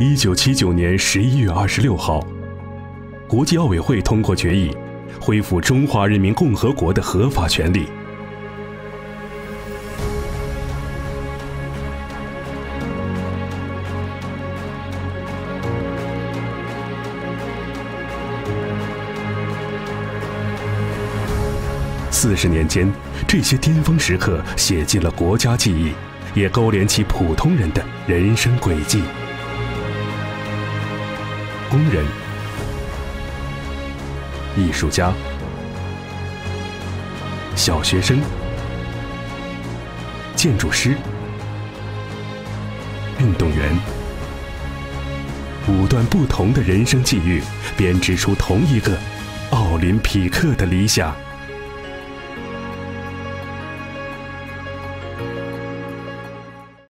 1979年11月26号，国际奥委会通过决议，恢复中华人民共和国的合法权利。40年间，这些巅峰时刻写进了国家记忆，也勾连起普通人的人生轨迹。工人、艺术家、小学生、建筑师、运动员，5段不同的人生际遇，编织出同一个奥林匹克的理想。